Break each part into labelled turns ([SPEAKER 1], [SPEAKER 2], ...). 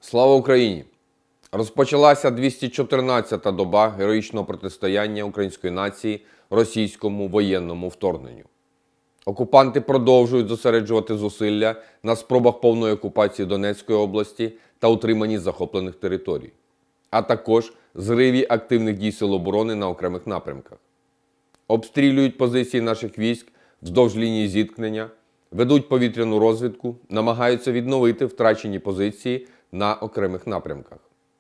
[SPEAKER 1] Слава Україні! Розпочалася 214-та доба героїчного протистояння української нації російському воєнному вторгненню. Окупанти продовжують зосереджувати зусилля на спробах повної окупації Донецької області та утриманні захоплених територій, а також зриві активних дій Сил оборони на окремих напрямках. Обстрілюють позиції наших військ вздовж лінії зіткнення, ведуть повітряну розвідку, намагаються відновити втрачені позиції на окремих напрямках.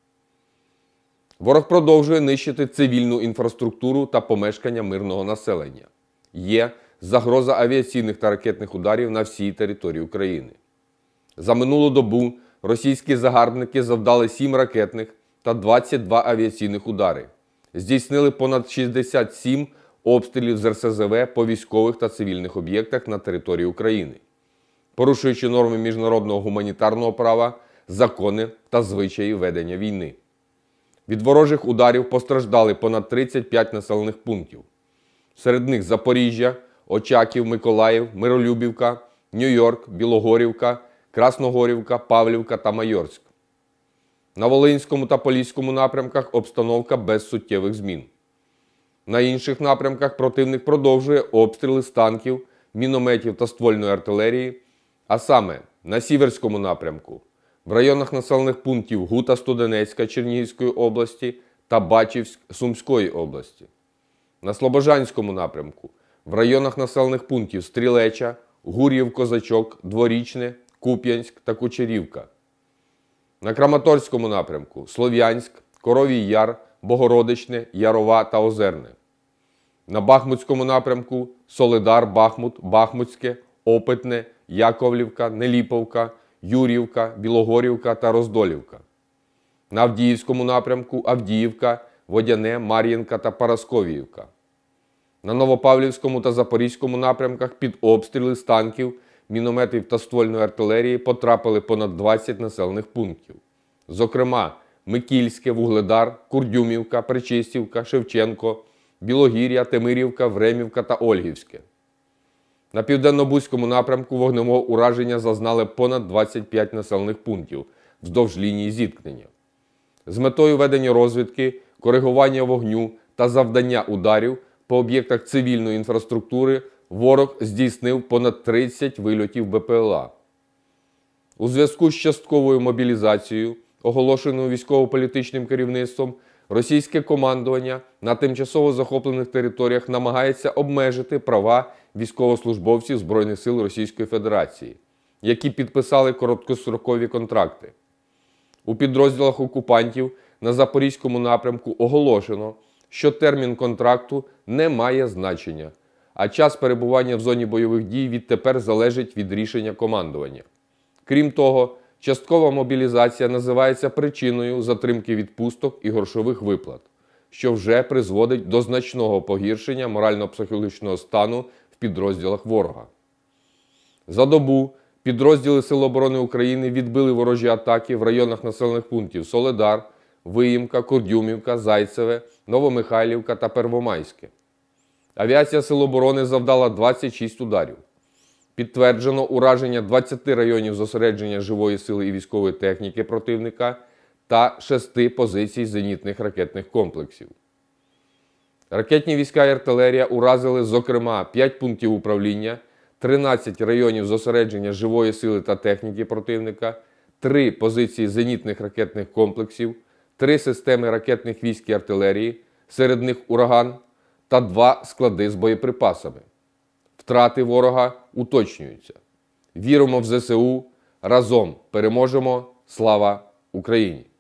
[SPEAKER 1] Ворог продовжує нищити цивільну інфраструктуру та помешкання мирного населення. Є загроза авіаційних та ракетних ударів на всій території України. За минулу добу російські загарбники завдали 7 ракетних та 22 авіаційних удари. Здійснили понад 67 обстрілів з РСЗВ по військових та цивільних об'єктах на території України, порушуючи норми міжнародного гуманітарного права, закони та звичаї ведення війни. Від ворожих ударів постраждали понад 35 населених пунктів. Серед них Запоріжжя, Очаків, Миколаїв, Миролюбівка, Нью-Йорк, Білогорівка, Красногорівка, Павлівка та Майорськ. На Волинському та Поліському напрямках обстановка без суттєвих змін. На інших напрямках противник продовжує обстріли з танків, мінометів та ствольної артилерії, а саме на Сіверському напрямку, в районах населених пунктів Гута Студенецька Чернігівської області та Бачівськ Сумської області. На Слобожанському напрямку, в районах населених пунктів Стрілеча, Гур'їв-Козачок, Дворічне, Куп'янськ та Кучерівка. На Краматорському напрямку Слов'янськ, Коровій Яр, Богородичне, Ярова та Озерне. На Бахмутському напрямку Солидар, Бахмут, Бахмутське, Опитне, Яковлівка, Неліповка, Юрівка, Білогорівка та Роздолівка. На Авдіївському напрямку Авдіївка, Водяне, Мар'їнка та Парасковіївка. На Новопавлівському та Запорізькому напрямках під обстріли з танків, мінометів та ствольної артилерії потрапили понад 20 населених пунктів. Зокрема, Микільське, Вугледар, Курдюмівка, Причистівка, Шевченко, Білогір'я, Темирівка, Времівка та Ольгівське. На Південно-Бузькому напрямку вогневого ураження зазнали понад 25 населених пунктів вздовж лінії зіткнення. З метою ведення розвідки, коригування вогню та завдання ударів по об'єктах цивільної інфраструктури ворог здійснив понад 30 вильотів БПЛА. У зв'язку з частковою мобілізацією, оголошеною військово-політичним керівництвом, російське командування на тимчасово захоплених територіях намагається обмежити права військовослужбовців Збройних сил Російської Федерації, які підписали короткострокові контракти. У підрозділах окупантів на Запорізькому напрямку оголошено, що термін контракту не має значення, а час перебування в зоні бойових дій відтепер залежить від рішення командування. Крім того, часткова мобілізація називається причиною затримки відпусток і грошових виплат, що вже призводить до значного погіршення морально-психологічного стану в підрозділах ворога. За добу підрозділи Сил оборони України відбили ворожі атаки в районах населених пунктів Солидар, Виїмка, Курдюмівка, Зайцеве, Новомихайлівка та Первомайське. Авіація Сил оборони завдала 26 ударів. Підтверджено ураження 20 районів зосередження живої сили і військової техніки противника та 6 позицій зенітних ракетних комплексів. Ракетні війська і артилерія уразили, зокрема, 5 пунктів управління, 13 районів зосередження живої сили та техніки противника, 3 позиції зенітних ракетних комплексів, 3 системи ракетних військ і артилерії, серед них «Ураган», та 2 склади з боєприпасами. Втрати ворога уточнюються. Віримо в ЗСУ, разом переможемо. Слава Україні!